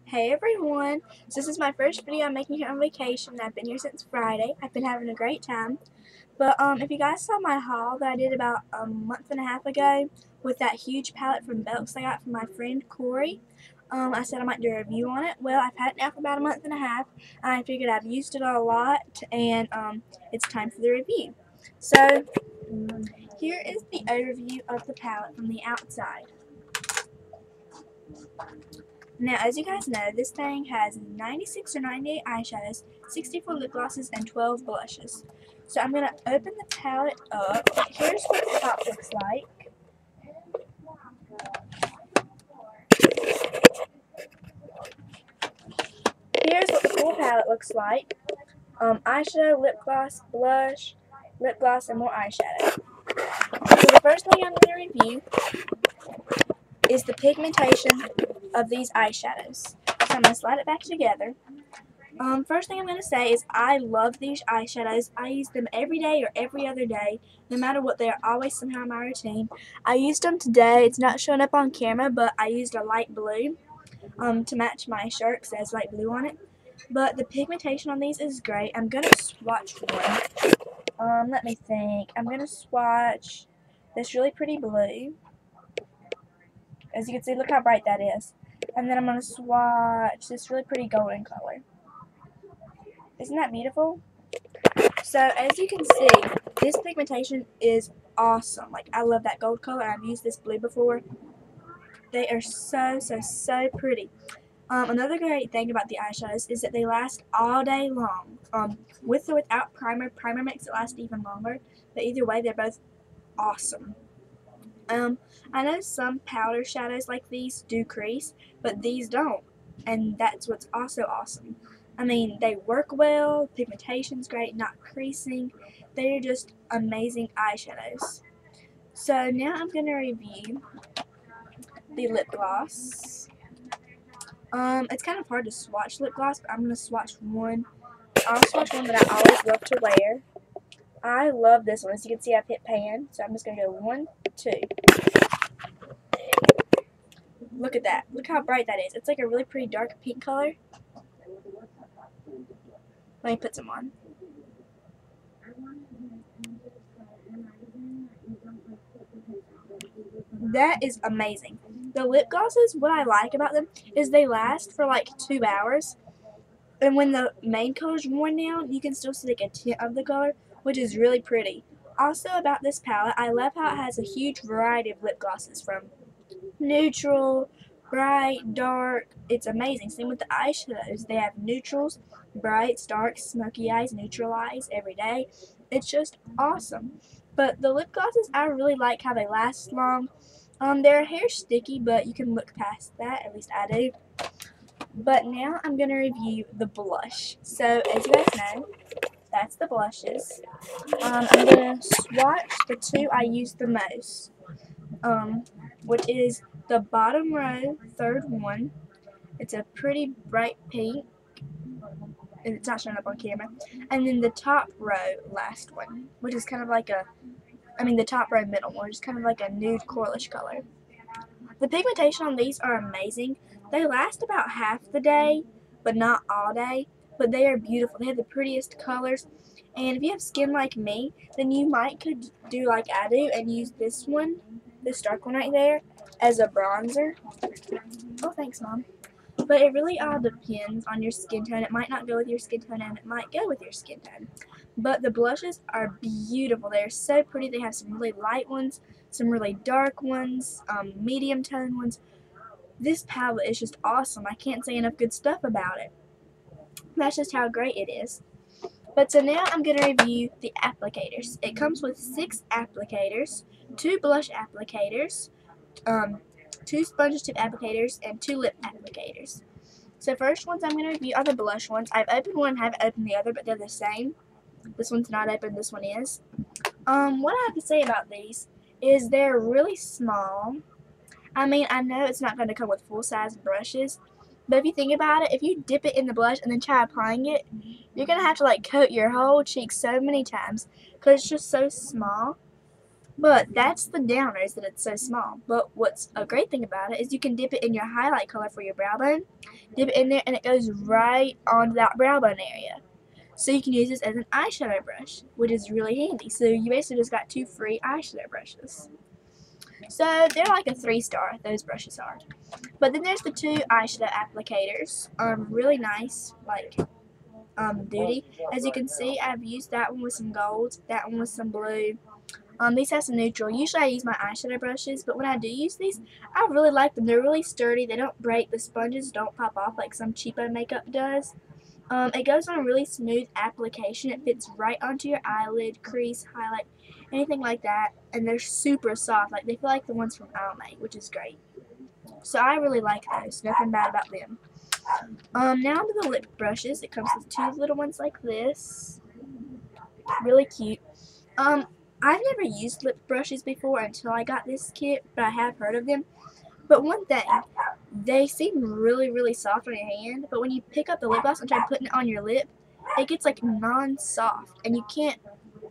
Hey everyone! So this is my first video I'm making here on vacation. I've been here since Friday. I've been having a great time. But if you guys saw my haul that I did about a month and a half ago with that huge palette from Belks I got from my friend Corey, I said I might do a review on it. Well, I've had it now for about a month and a half, and I figured I've used it a lot, and it's time for the review. So here is the overview of the palette from the outside. Now, as you guys know, this thing has 96 or 98 eyeshadows, 64 lip glosses, and 12 blushes. So I'm going to open the palette up. Here's what the top looks like. Here's what the full palette looks like. Eyeshadow, lip gloss, blush, lip gloss, and more eyeshadow. So the first thing I'm going to review is the pigmentation of these eyeshadows. So I'm going to slide it back together. First thing I'm going to say is I love these eyeshadows. I use them every day or every other day. No matter what, they are always somehow in my routine. I used them today. It's not showing up on camera, but I used a light blue to match my shirt because it has light blue on it. But the pigmentation on these is great. I'm going to swatch one. Let me think. I'm going to swatch this really pretty blue. As you can see, look how bright that is. And then I'm going to swatch this really pretty golden color. Isn't that beautiful? So as you can see, this pigmentation is awesome. Like, I love that gold color. I've used this blue before. They are so pretty. Another great thing about the eyeshadows is that they last all day long. With or without primer. Primer makes it last even longer. But either way, they're both awesome. I know some powder shadows like these do crease, but these don't. And that's what's also awesome. I mean, they work well, pigmentation's great, not creasing. They're just amazing eyeshadows. So now I'm going to review the lip gloss. It's kind of hard to swatch lip gloss, but I'm going to swatch one. I'll swatch one that I always love to wear. I love this one. As you can see, I've hit pan, so I'm just going to go 1, 2. Look at that. Look how bright that is. It's like a really pretty dark pink color. Let me put some on. That is amazing. The lip glosses, what I like about them is they last for like 2 hours. And when the main color is worn down, you can still see like a tint of the color, which is really pretty. Also about this palette, I love how it has a huge variety of lip glosses from neutral, bright, dark. It's amazing. Same with the eyeshadows. They have neutrals, brights, darks, smoky eyes, neutral eyes every day. It's just awesome. But the lip glosses, I really like how they last long. They're hair sticky, but you can look past that. At least I do. But now I'm going to review the blush. So as you guys know, that's the blushes. I'm going to swatch the two I use the most, which is the bottom row, third one. It's a pretty bright pink. It's not showing up on camera. And then the top row, last one, which is kind of like the top row middle one, which is kind of like a nude coralish color. The pigmentation on these are amazing. They last about half the day, but not all day. But they are beautiful. They have the prettiest colors. And if you have skin like me, then you could do like I do and use this one, this dark one right there, as a bronzer. Oh, thanks, Mom. But it really all depends on your skin tone. It might not go with your skin tone, and it might go with your skin tone. But the blushes are beautiful. They're so pretty. They have some really light ones, some really dark ones, medium tone ones. This palette is just awesome. I can't say enough good stuff about it. That's just how great it is. But so now I'm going to review the applicators. It comes with 6 applicators, 2 blush applicators, 2 sponge tip applicators, and 2 lip applicators. So first ones I'm going to review are the blush ones. I've opened one and haven't opened the other, but they're the same. This one's not open, this one is. What I have to say about these is they're really small. I mean, I know it's not going to come with full-size brushes, but if you think about it, if you dip it in the blush and then try applying it, you're going to have to like coat your whole cheek so many times because it's just so small. But that's the downer, is that it's so small. But what's a great thing about it is you can dip it in your highlight color for your brow bone. Dip it in there and it goes right onto that brow bone area. So you can use this as an eyeshadow brush, which is really handy. So you basically just got 2 free eyeshadow brushes. So they're like a 3-star, those brushes are. But then there's the 2 eyeshadow applicators. Really nice, like duty. As you can see, I've used that one with some gold, that one with some blue. These have some neutral. Usually I use my eyeshadow brushes, but when I do use these, I really like them. They're really sturdy. They don't break. The sponges don't pop off like some cheapo makeup does. It goes on a really smooth application. It fits right onto your eyelid, crease, highlight, anything like that. And they're super soft. Like they feel like the ones from Almay, which is great. So I really like those. Nothing bad about them. Now onto the lip brushes. It comes with 2 little ones like this. Really cute. I've never used lip brushes before until I got this kit, but I have heard of them. But one thing, they seem really, really soft on your hand, but when you pick up the lip gloss and try putting it on your lip, it gets like non-soft, and you can't,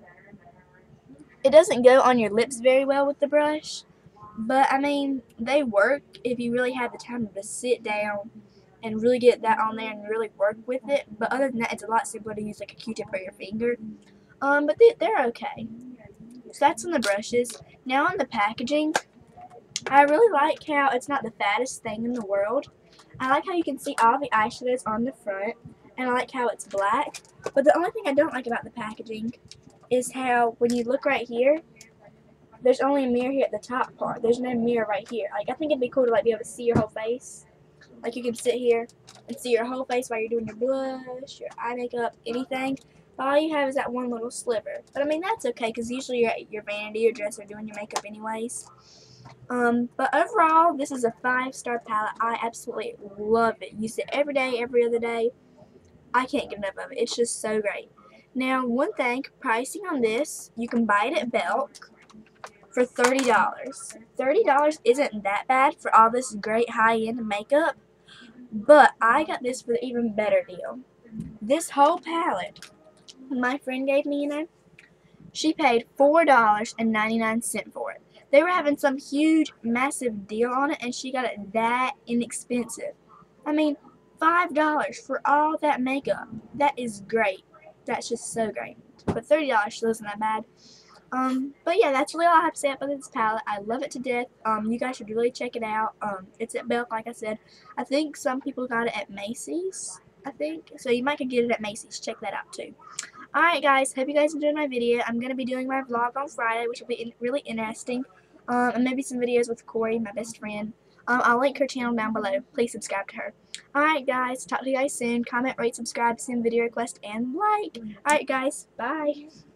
it doesn't go on your lips very well with the brush. But I mean, they work if you really have the time to sit down and really get that on there and really work with it. But other than that, it's a lot simpler to use like a Q-tip or your finger. But they're okay. So that's on the brushes. Now on the packaging, I really like how it's not the fattest thing in the world. I like how you can see all the eyeshadows on the front, and I like how it's black. But the only thing I don't like about the packaging is how when you look right here, there's only a mirror here at the top part. There's no mirror right here. Like I think it'd be cool to like be able to see your whole face. Like you can sit here and see your whole face while you're doing your blush, your eye makeup, anything. But all you have is that one little sliver. But I mean that's okay because usually you're at your vanity or dresser doing your makeup anyways. But overall, this is a 5-star palette. I absolutely love it. Use it every day, every other day. I can't get enough of it. It's just so great. Now, one thing, pricing on this, you can buy it at Belk for $30. $30 isn't that bad for all this great high-end makeup, but I got this for the even better deal. This whole palette, my friend gave me, she paid $4.99 for it. They were having some huge, massive deal on it, and she got it that inexpensive. I mean, $5 for all that makeup. That is great. That's just so great. But $30 still isn't that bad. But yeah, that's really all I have to say about this palette. I love it to death. You guys should really check it out. It's at Belk, like I said. I think some people got it at Macy's, I think. So you might could get it at Macy's. Check that out too. Alright guys, hope you guys enjoyed my video. I'm going to be doing my vlog on Friday, which will be really interesting. And maybe some videos with Corey, my best friend. I'll link her channel down below. Please subscribe to her. Alright guys, talk to you guys soon. Comment, rate, subscribe, send video request, and like. Alright guys, bye.